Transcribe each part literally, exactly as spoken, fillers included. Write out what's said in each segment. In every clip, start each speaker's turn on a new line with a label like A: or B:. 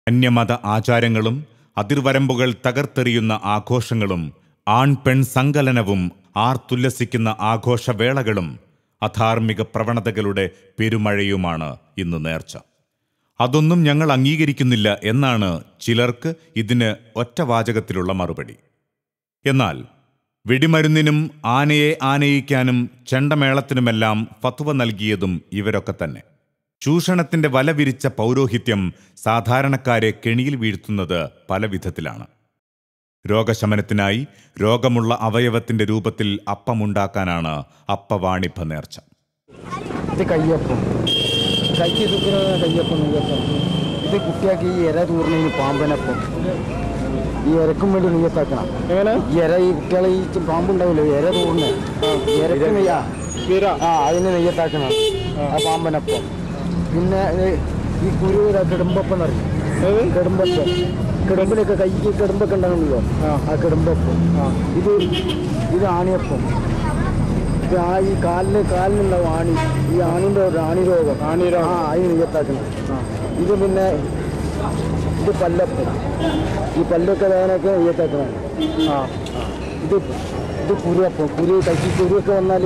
A: അന്യമത ആചാരങ്ങളും അതിർവരമ്പുകൾ തകർത്തെറിയുന്ന ആഘോഷങ്ങളും ആൺ പെൺ സങ്കലനവും ആർത്തുല്ലസിക്കുന്ന ആഘോഷവേളകളും അധാർമിക പ്രവണതകളുടെ പെരുമഴയുമാണ് ഇന്ന് നേർച്ച. അതൊന്നും ഞങ്ങൾ അംഗീകരിക്കുന്നില്ല എന്നാണ് ചിലർക്ക് ഇതിന് ഒറ്റവാചകത്തിലുള്ള മറുപടി. എന്നാൽ വെടിമരുന്നിനും ആനയെ ആനയിക്കാനും ചെണ്ടമേളത്തിനുമെല്ലാം ഫത്വ നൽകിയതും ഇവരൊക്കെ തന്നെ. ചൂഷണത്തിന്റെ വല വിരിച്ച പൗരോഹിത്യം സാധാരണക്കാരെ കെണിയിൽ വീഴ്ത്തുന്നത് പല വിധത്തിലാണ്. രോഗശമനത്തിനായി രോഗമുള്ള അവയവത്തിന്റെ രൂപത്തിൽ അപ്പമുണ്ടാക്കാനാണ് അപ്പവാണിഭ നേർച്ച.
B: ഇത് കയ്യപ്പം, കൈക്ക് സുഖന കയ്യപ്പം നെയ്യപ്പം. ഇത് കുട്ടിയാക്കി ഈ ഇര തൂർണ പാമ്പനപ്പം. ഈ ഇരക്കും വേണ്ടി നെയ്യത്താക്കണം. ഈ ഇര ഈ കുട്ടികളെ ഈ പാമ്പുണ്ടാവില്ലോ ഇര തൂർണ ഇരക്ക് നെയ്യാ ആ അതിന് നെയ്യത്താക്കണം ആ പാമ്പനപ്പം. പിന്നെ ഈ കുരു കിടുമ്പപ്പം നിറയും. കിടുമ്പപ്പം കിടുമ്പിലൊക്കെ കൈക്ക് കിടുമ്പൊക്കെ ഉണ്ടാകുമല്ലോ ആ കിടുമ്പപ്പം. ഇത് ഇത് ആണിയപ്പം. ഇത് ആ ഈ കാലിന് കാലിനുണ്ടാവും ആണി. ഈ ആണിൻ്റെ ആണി രോഗം ആണി രോഗം ആ അതിന് നെയ്യത്താക്കണം. ഇത് പിന്നെ ഇത് പല്ലപ്പം. ഈ പല്ലൊക്കെ വേദനയൊക്കെ നെയ്യത്താക്കണം. ആ ഇത് ഇത് കുരുവപ്പം. കുരു കൈക്ക് കുരുവൊക്കെ വന്നാൽ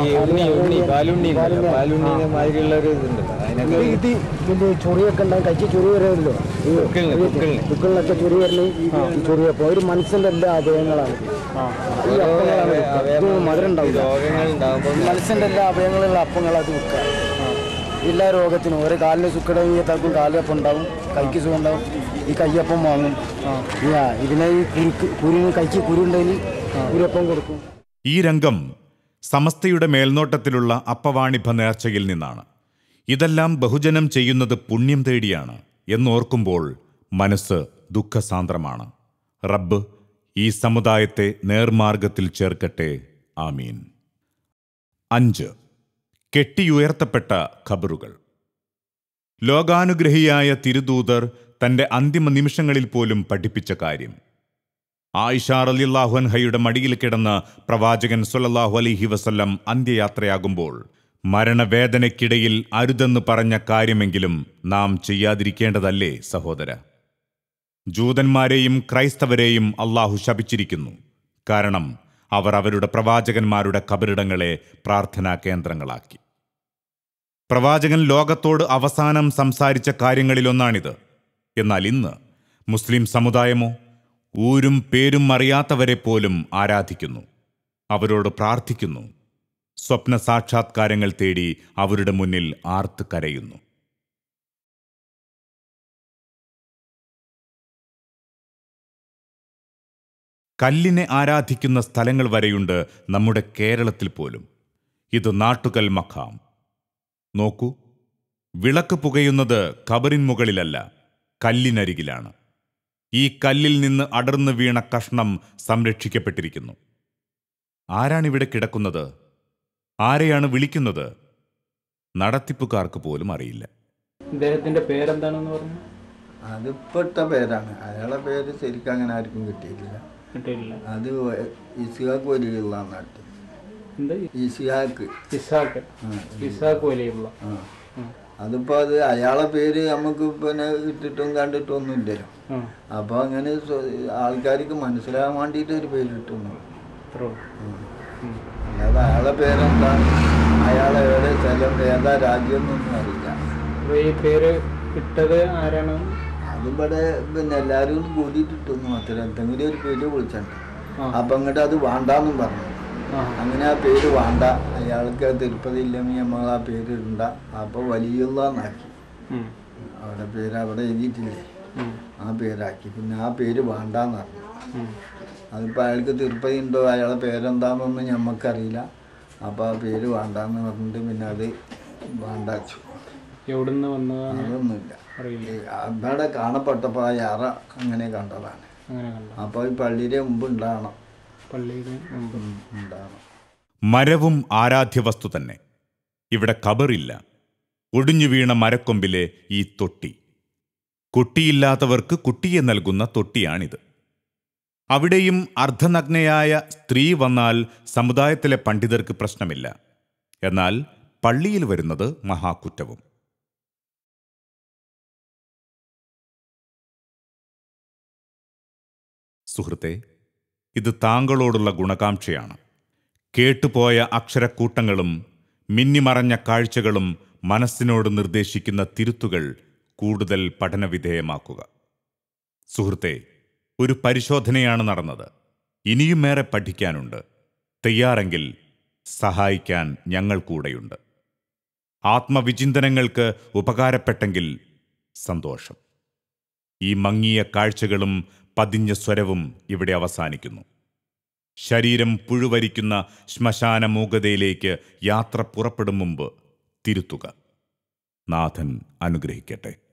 B: ഇത് ഇതിന്റെ ചൊറിയൊക്കെ ഉണ്ടാകും. കൈക്ക് ചൊറി വരുമല്ലോ ദുഃഖങ്ങളിലൊക്കെ ചൊറി വരണ ഈ ചൊറിയപ്പം. ഒരു മനുഷ്യന്റെ എല്ലാ അവയവങ്ങളാണ് ഈ അപ്പങ്ങളാണ്. ഇത് മധുരം ഉണ്ടാവില്ല. മനുഷ്യന്റെ എല്ലാ അവയവങ്ങളുള്ള അപ്പങ്ങളത് വെക്കുക. എല്ലാ രോഗത്തിനും ഒരു കാലിന് സുഖടങ്ങിയത്താക്കും കാലപ്പം ഉണ്ടാവും, കൈക്ക് സുഖം ഉണ്ടാവും. ഈ കയ്യപ്പം വാങ്ങും. ഇതിനെ ഈ കുരുക്ക് കുരുന്ന് കൈക്ക് കുരുണ്ടെങ്കിൽ കുരുപ്പം കൊടുക്കും.
A: ഈ രംഗം സമസ്തയുടെ മേൽനോട്ടത്തിലുള്ള അപ്പവാണിഭ നേർച്ചയിൽ നിന്നാണ്. ഇതെല്ലാം ബഹുജനം ചെയ്യുന്നത് പുണ്യം തേടിയാണ് എന്നോർക്കുമ്പോൾ മനസ്സ് ദുഃഖസാന്ദ്രമാണ്. റബ്ബ് ഈ സമുദായത്തെ നേർമാർഗത്തിൽ ചേർക്കട്ടെ. ആമീൻ. അഞ്ച്. കെട്ടിയുയർത്തപ്പെട്ട ഖബറുകൾ. ലോകാനുഗ്രഹിയായ തിരുദൂതർ തന്റെ അന്തിമ നിമിഷങ്ങളിൽ പോലും പഠിപ്പിച്ച കാര്യം. ആയിഷ റളിയല്ലാഹു അൻഹയുടെ മടിയിൽ കിടന്ന് പ്രവാചകൻ സ്വല്ലല്ലാഹു അലൈഹി വസല്ലം അന്ത്യയാത്രയാകുമ്പോൾ മരണവേദനയ്ക്കിടയിൽ അരുതെന്ന് പറഞ്ഞ കാര്യമെങ്കിലും നാം ചെയ്യാതിരിക്കേണ്ടതല്ലേ സഹോദര? ജൂതന്മാരെയും ക്രൈസ്തവരെയും അള്ളാഹു ശപിച്ചിരിക്കുന്നു. കാരണം അവർ അവരുടെ പ്രവാചകന്മാരുടെ ഖബറിടങ്ങളെ പ്രാർത്ഥനാ കേന്ദ്രങ്ങളാക്കി. പ്രവാചകൻ ലോകത്തോട് അവസാനം സംസാരിച്ച കാര്യങ്ങളിലൊന്നാണിത്. എന്നാൽ ഇന്ന് മുസ്ലിം സമുദായമോ ഊരും പേരും അറിയാത്തവരെ പോലും ആരാധിക്കുന്നു, അവരോട് പ്രാർത്ഥിക്കുന്നു, സ്വപ്ന സാക്ഷാത്കാരങ്ങൾ തേടി അവരുടെ മുന്നിൽ ആർത്ത് കരയുന്നു. കല്ലിനെ ആരാധിക്കുന്ന സ്ഥലങ്ങൾ വരെയുണ്ട് നമ്മുടെ കേരളത്തിൽ പോലും. ഇത് നാട്ടുകൽ മഖാം. നോക്കൂ, വിളക്ക് പുകയുന്നത് ഖബറിൻ മുകളിലല്ല, കല്ലിനരികിലാണ്. ഈ കല്ലിൽ നിന്ന് അടർന്നു വീണ കഷ്ണം സംരക്ഷിക്കപ്പെട്ടിരിക്കുന്നു. ആരാണിവിടെ കിടക്കുന്നത്? ആരെയാണ് വിളിക്കുന്നത്? നടത്തിപ്പുകാർക്ക് പോലും അറിയില്ല.
C: ഇദ്ദേഹത്തിന്റെ പേരെന്താണെന്ന് പറഞ്ഞു?
D: അതിപ്പെട്ട പേരാണ്. അയാളെ പേര് ശരിക്കും അങ്ങനെ ആർക്കും കിട്ടിയിട്ടില്ല.
C: കിട്ടിയിട്ടില്ല.
D: അത് ഇസ്ഹാഖ് വലിയുള്ള നാട്ടിൽ.
C: എന്താ
D: ഇസ്ഹാഖ്
C: ഇസ്ഹാഖ് ഇസ്ഹാഖ് വലിയുള്ള.
D: അതിപ്പോ അത് അയാളെ പേര് നമുക്ക് പിന്നെ ഇട്ടിട്ടും കണ്ടിട്ടും ഒന്നും ഇല്ലല്ലോ. അപ്പൊ അങ്ങനെ ആൾക്കാർക്ക് മനസ്സിലാകാൻ വേണ്ടിയിട്ട് ഒരു പേര് കിട്ടുന്നു. അല്ലാതെ അയാളെ പേരെന്താണ്, അയാളെ ഏടെ സ്ഥലം ഏതാ രാജ്യം എന്നൊന്നും അറിയില്ല.
C: ഈ പേര് ഇട്ടത് ആരാണ്?
D: അതിവിടെ പിന്നെ എല്ലാരും കൂടിയിട്ടിട്ടൊന്നും മാത്രം എന്തെങ്കിലും ഒരു പേര് വിളിച്ചിട്ടുണ്ട്. അപ്പൊ അങ്ങോട്ട് അത് വേണ്ടാന്നും പറഞ്ഞു. അങ്ങനെ ആ പേര് വേണ്ട, അയാൾക്ക് തിരുപ്പതി ഇല്ലെങ്കിൽ നമ്മൾ ആ പേര് ഇടണ്ട. അപ്പൊ വലിയുള്ളാക്കി അവിടെ പേര് അവിടെ എഴുതിയിട്ടില്ലേ, ആ പേരാക്കി. പിന്നെ ആ പേര് വേണ്ടാന്ന് പറഞ്ഞു. അതിപ്പോൾ അയാൾക്ക് തിരുപ്പതി ഉണ്ടോ അയാളെ പേരെന്താണെന്നൊന്നും ഞമ്മക്കറിയില്ല. അപ്പോൾ ആ പേര് വേണ്ടാന്ന് പറഞ്ഞിട്ട് പിന്നെ അത് വേണ്ടാച്ചു.
C: എവിടുന്ന് വന്നതാണ്
D: അതൊന്നുമില്ല. അവിടെ കാണപ്പെട്ടപ്പോൾ ആ യാറ അങ്ങനെ കണ്ടതാണ്. അപ്പോൾ ഈ പള്ളിയുടെ മുമ്പ് ഉണ്ടാകണം.
C: പള്ളിയുടെ
D: ഉണ്ടാകണം.
A: മരവും ആരാധ്യവസ്തു തന്നെ. ഇവിടെ ഖബറില്ല. ഒടിഞ്ഞു വീണ മരക്കൊമ്പിലെ ഈ തൊട്ടി, കുട്ടിയില്ലാത്തവർക്ക് കുട്ടിയെ നൽകുന്ന തൊട്ടിയാണിത്. അവിടെയും അർദ്ധനഗ്നയായ സ്ത്രീ വന്നാൽ സമുദായത്തിലെ പണ്ഡിതർക്ക് പ്രശ്നമില്ല. എന്നാൽ പള്ളിയിൽ വരുന്നത് മഹാകുറ്റവും. സുഹൃത്തെ, ഇത് താങ്കളോടുള്ള ഗുണകാംക്ഷയാണ്. കേട്ടുപോയ അക്ഷരക്കൂട്ടങ്ങളും മിന്നിമറഞ്ഞ കാഴ്ചകളും മനസ്സിനോട് നിർദ്ദേശിക്കുന്ന തിരുത്തുകൾ കൂടുതൽ പഠനവിധേയമാക്കുക. സുഹൃത്തെ, ഒരു പരിശോധനയാണ് നടന്നത്. ഇനിയും ഏറെ പഠിക്കാനുണ്ട്. തയ്യാറെങ്കിൽ സഹായിക്കാൻ ഞങ്ങൾ കൂടെയുണ്ട്. ആത്മവിചിന്തനങ്ങൾക്ക് ഉപകാരപ്പെട്ടെങ്കിൽ സന്തോഷം. ഈ മങ്ങിയ കാഴ്ചകളും പതിഞ്ഞ സ്വരവും ഇവിടെ അവസാനിക്കുന്നു. ശരീരം പുഴുവരിക്കുന്ന ശ്മശാന മൂകതയിലേക്ക് യാത്ര പുറപ്പെടും മുമ്പ് തിരുത്തുക. നാഥൻ അനുഗ്രഹിക്കട്ടെ.